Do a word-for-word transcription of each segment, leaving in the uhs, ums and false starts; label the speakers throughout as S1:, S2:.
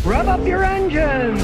S1: Rev up your engines!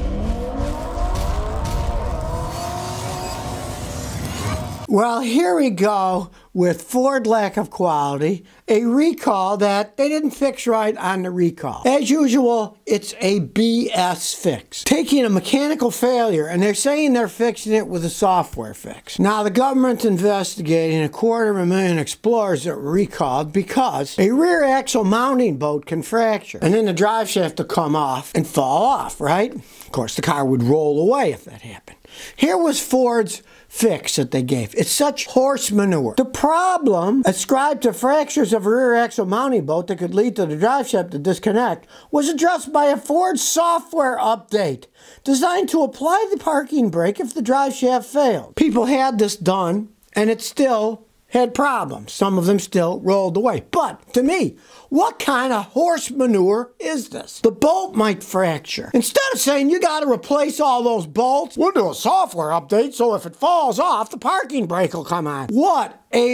S2: Well, here we go with Ford lack of quality, a recall that they didn't fix right on the recall. As usual, it's a B S fix. Taking a mechanical failure, and they're saying they're fixing it with a software fix. Now, the government's investigating a quarter of a million Explorers that were recalled because a rear axle mounting bolt can fracture, and then the drive shaft will come off and fall off, right? Of course, the car would roll away if that happened. Here was Ford's fix that they gave. It's such horse manure. The problem ascribed to fractures of a rear axle mounting bolt that could lead to the drive shaft to disconnect was addressed by a Ford software update designed to apply the parking brake if the drive shaft failed. People had this done, and it still had problems. Some of them still rolled away. But to me, what kind of horse manure is this? The bolt might fracture. Instead of saying you got to replace all those bolts, we'll do a software update so if it falls off, the parking brake will come on. What a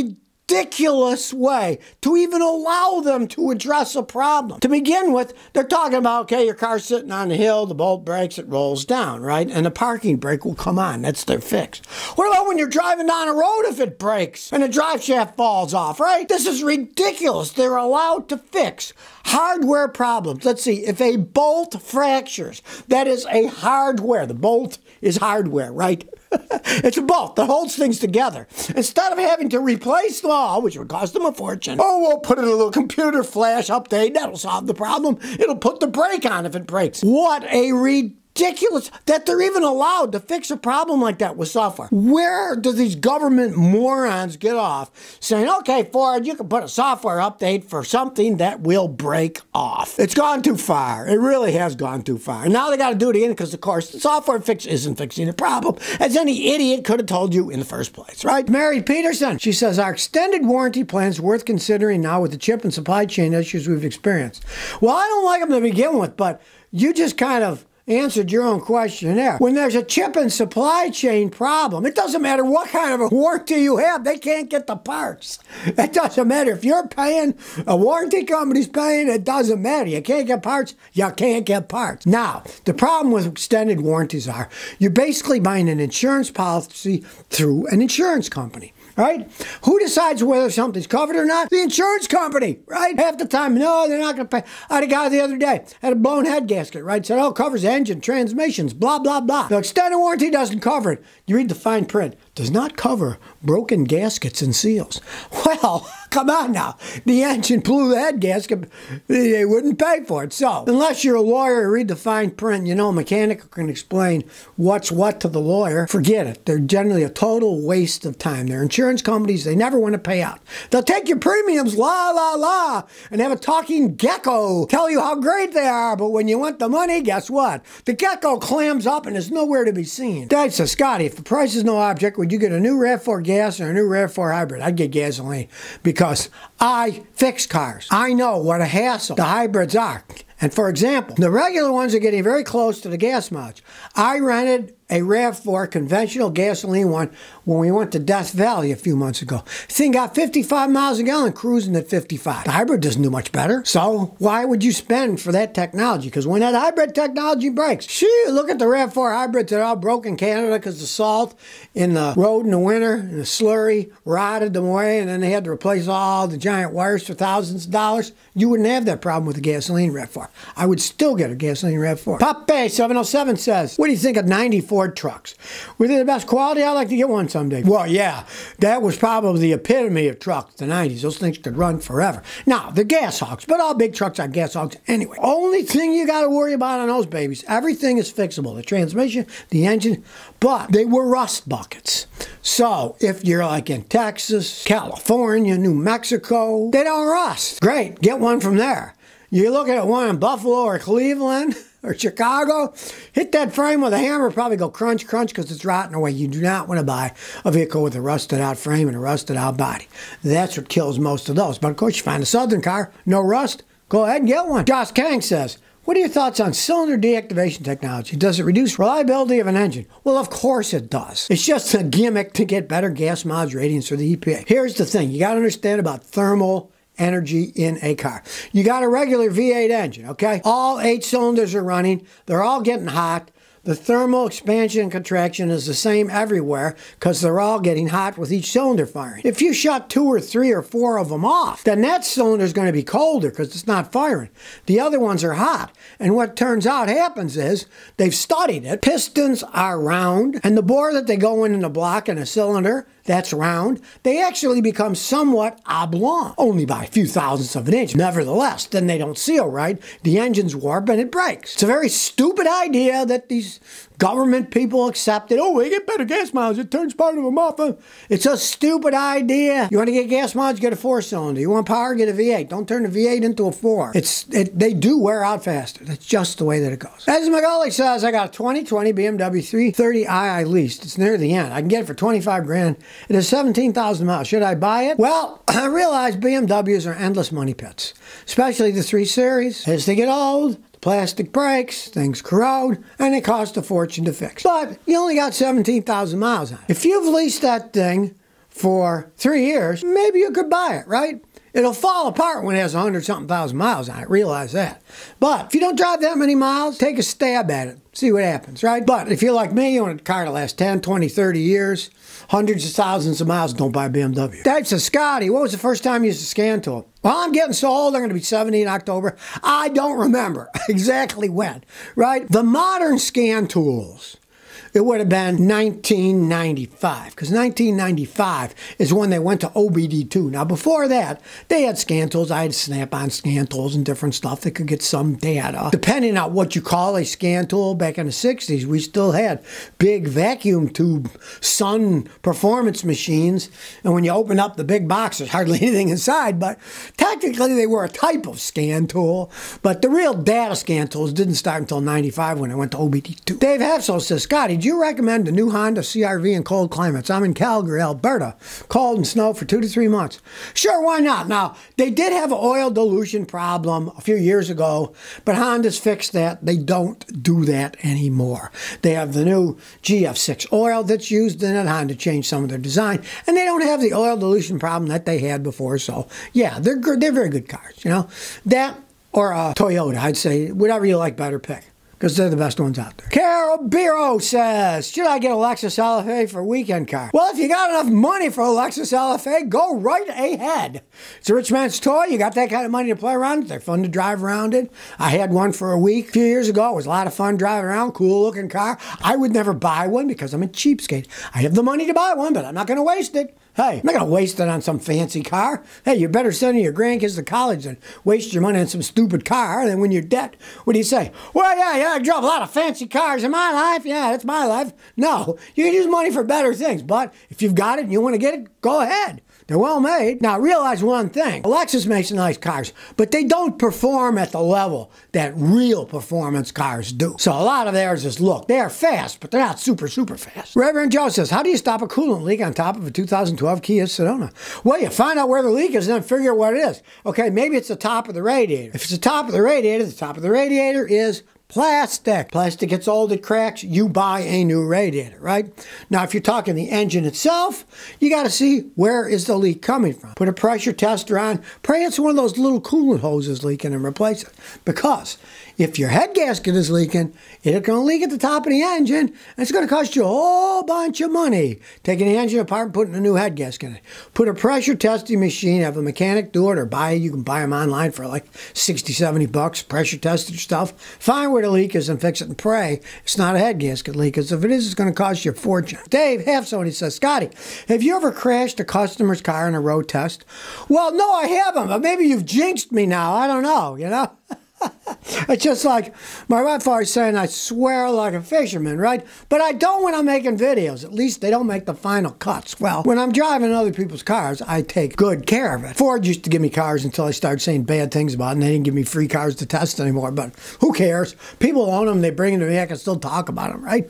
S2: ridiculous way to even allow them to address a problem. To begin with, they're talking about, okay, your car's sitting on the hill, the bolt breaks, it rolls down, right? And the parking brake will come on. That's their fix. What about when you're driving down a road if it breaks and the drive shaft falls off, right? This is ridiculous. They're allowed to fix hardware problems. Let's see, if a bolt fractures, that is a hardware. The bolt is hardware, right? It's a bolt that holds things together. Instead of having to replace them all, which would cost them a fortune, oh, we'll put in a little computer flash update, that'll solve the problem. It'll put the brake on if it breaks. What a ridiculous that they're even allowed to fix a problem like that with software. Where do these government morons get off saying, okay, Ford, you can put a software update for something that will break off? It's gone too far. It really has gone too far. And now they got to do it again because, of course, the software fix isn't fixing the problem, as any idiot could have told you in the first place, right? Mary Peterson, she says, our extended warranty plan is worth considering now with the chip and supply chain issues we've experienced. Well, I don't like them to begin with, but you just kind of answered your own question there. When there's a chip and supply chain problem, it doesn't matter what kind of a warranty you have, they can't get the parts. It doesn't matter if you're paying, a warranty company's paying, it doesn't matter. You can't get parts, you can't get parts. Now, the problem with extended warranties are, you're basically buying an insurance policy through an insurance company. Right? Who decides whether something's covered or not? The insurance company, right? Half the time, no, they're not going to pay. I had a guy the other day, had a blown head gasket, right? Said, oh, covers engine, transmissions, blah, blah, blah. The extended warranty doesn't cover it. You read the fine print. Does not cover broken gaskets and seals. Well, come on now. The engine blew the head gasket. They wouldn't pay for it. So, unless you're a lawyer, read the fine print, you know, a mechanic can explain what's what to the lawyer. Forget it. They're generally a total waste of time. They're insurance companies. They never want to pay out. They'll take your premiums, la, la, la, and have a talking gecko tell you how great they are. But when you want the money, guess what? The gecko clams up and is nowhere to be seen. Dad says, Scotty, if the price is no object, would you get a new RAV four gas or a new RAV four hybrid? I'd get gasoline because I fix cars. I know what a hassle the hybrids are. And for example, the regular ones are getting very close to the gas mileage. I rented a RAV four conventional gasoline one when we went to Death Valley a few months ago. Thing got fifty-five miles a gallon, cruising at fifty-five. The hybrid doesn't do much better. So why would you spend for that technology? Because when that hybrid technology breaks, shoo, look at the RAV four hybrids that are all broke in Canada because the salt in the road in the winter and the slurry rotted them away, and then they had to replace all the giant wires for thousands of dollars. You wouldn't have that problem with a gasoline RAV four. I would still get a gasoline RAV four. Pape seven oh seven says, what do you think of ninety Ford trucks? Were they the best quality? I'd like to get one someday. Well, yeah, that was probably the epitome of trucks, the nineties. Those things could run forever. Now, they're gas hogs, but all big trucks are gas hogs anyway. Only thing you got to worry about on those babies, everything is fixable. The transmission, the engine, but they were rust buckets. So, if you're like in Texas, California, New Mexico, they don't rust. Great, get one from there. You're looking at one in Buffalo or Cleveland or Chicago, hit that frame with a hammer, probably go crunch, crunch, because it's rotting away. You do not want to buy a vehicle with a rusted out frame and a rusted out body. That's what kills most of those. But of course, you find a Southern car, no rust, go ahead and get one. Josh Kang says, what are your thoughts on cylinder deactivation technology? Does it reduce reliability of an engine? Well, of course it does. It's just a gimmick to get better gas mileage ratings for the E P A. Here's the thing. You got to understand about thermal energy in a car. You got a regular V eight engine, okay? All eight cylinders are running. They're all getting hot. The thermal expansion and contraction is the same everywhere because they're all getting hot with each cylinder firing. If you shut two or three or four of them off, then that cylinder is going to be colder because it's not firing. The other ones are hot. And what turns out happens is, they've studied it, pistons are round, and the bore that they go in in a block in a cylinder that's round, they actually become somewhat oblong, only by a few thousandths of an inch. Nevertheless, then they don't seal right, the engine's warp and it breaks. It's a very stupid idea that these government people accepted. Oh, we get better gas mileage, it turns part of them off. It's a stupid idea. You want to get gas mileage, get a four cylinder. You want power, get a V eight. Don't turn the V eight into a four. It's it, They do wear out faster. That's just the way that it goes. As my colleague says, I got a twenty twenty B M W three thirty i I leased. It's near the end. I can get it for twenty-five grand. It has seventeen thousand miles. Should I buy it? Well, I realize B M Ws are endless money pits, especially the three series. As they get old, plastic breaks, things corrode, and they cost a fortune to fix. But you only got seventeen thousand miles on it. If you've leased that thing for three years, maybe you could buy it, right? It'll fall apart when it has a hundred something thousand miles on it, realize that. But if you don't drive that many miles, take a stab at it, see what happens, right? But if you're like me, you want a car to last ten, twenty, thirty years, hundreds of thousands of miles, don't buy a B M W. Dave says, Scotty, what was the first time you used a scan tool? Well, I'm getting so old, I'm going to be seventy in October. I don't remember exactly when, right? The modern scan tools, it would have been nineteen ninety-five, because nineteen ninety-five is when they went to O B D two. Now, before that, they had scan tools. I had Snap-on scan tools and different stuff that could get some data. Depending on what you call a scan tool, back in the sixties, we still had big vacuum tube Sun performance machines. And when you open up the big box, there's hardly anything inside, but technically they were a type of scan tool. But the real data scan tools didn't start until ninety-five when I went to O B D two. Dave Hafsel says, Scotty, do you recommend the new Honda C R V in cold climates? I'm in Calgary, Alberta. Cold and snow for two to three months. Sure, why not? Now, they did have an oil dilution problem a few years ago, but Honda's fixed that. They don't do that anymore. They have the new G F six oil that's used in it. Honda changed some of their design, and they don't have the oil dilution problem that they had before. So, yeah, they're good. They're very good cars, you know. That or a Toyota, I'd say, whatever you like better, pick, because they're the best ones out there. Carol Biro says, should I get a Lexus L F A for a weekend car? Well, if you got enough money for a Lexus L F A, go right ahead. It's a rich man's toy. You got that kind of money to play around with. They're fun to drive around in. I had one for a week a few years ago. It was a lot of fun driving around. Cool looking car. I would never buy one because I'm a cheapskate. I have the money to buy one, but I'm not going to waste it. Hey, I'm not going to waste it on some fancy car. Hey, you're better sending your grandkids to college than waste your money on some stupid car. And then when you're dead, what do you say? Well, yeah, yeah, I drove a lot of fancy cars in my life. Yeah, that's my life. No, you can use money for better things. But if you've got it and you want to get it, go ahead. They're well made. Now, realize one thing. Lexus makes nice cars, but they don't perform at the level that real performance cars do. So a lot of theirs is look. They are fast, but they're not super, super fast. Reverend Joe says, how do you stop a coolant leak on top of a two thousand twelve Kia Sedona? Well, you find out where the leak is and then figure out what it is. Okay, maybe it's the top of the radiator. If it's the top of the radiator, the top of the radiator is plastic. Plastic gets old, it cracks, you buy a new radiator, right? Now, if you're talking the engine itself, you got to see where is the leak coming from. Put a pressure tester on. Pray it's one of those little coolant hoses leaking and replace it. Because if your head gasket is leaking, it's going to leak at the top of the engine, and it's going to cost you a whole bunch of money taking the engine apart and putting a new head gasket in it. Put a pressure testing machine, have a mechanic do it, or buy it. You can buy them online for like sixty, seventy bucks, pressure tested stuff. Find where the leak is and fix it and pray it's not a head gasket leak, because if it is, it's going to cost you a fortune. Dave Halfsoni says, Scotty, have you ever crashed a customer's car in a road test? Well, no, I haven't, but maybe you've jinxed me now. I don't know, you know? It's just like my wife always saying I swear like a fisherman, right? But I don't when I'm making videos. At least they don't make the final cuts. Well, when I'm driving other people's cars, I take good care of it. Ford used to give me cars until I started saying bad things about it, and they didn't give me free cars to test anymore. But who cares? People own them. They bring them to me. I can still talk about them, right?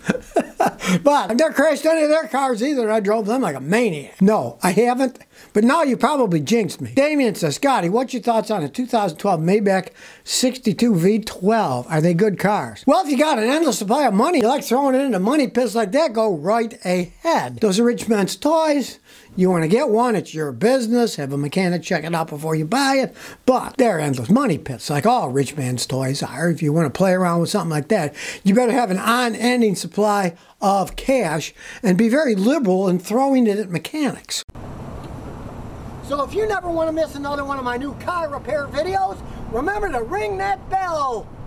S2: But I've never crashed any of their cars either. I drove them like a maniac. No, I haven't. But now you probably jinxed me. Damien says, Scotty, what's your thoughts on a two thousand twelve Maybach sixty-two V twelve? Are they good cars? Well, if you got an endless supply of money, you like throwing it into money pits like that, go right ahead. Those are rich men's toys. You want to get one, it's your business. Have a mechanic check it out before you buy it. But they're endless money pits, like all rich man's toys are. If you want to play around with something like that, you better have an unending supply of cash and be very liberal in throwing it at mechanics. So if you never want to miss another one of my new car repair videos, remember to ring that bell.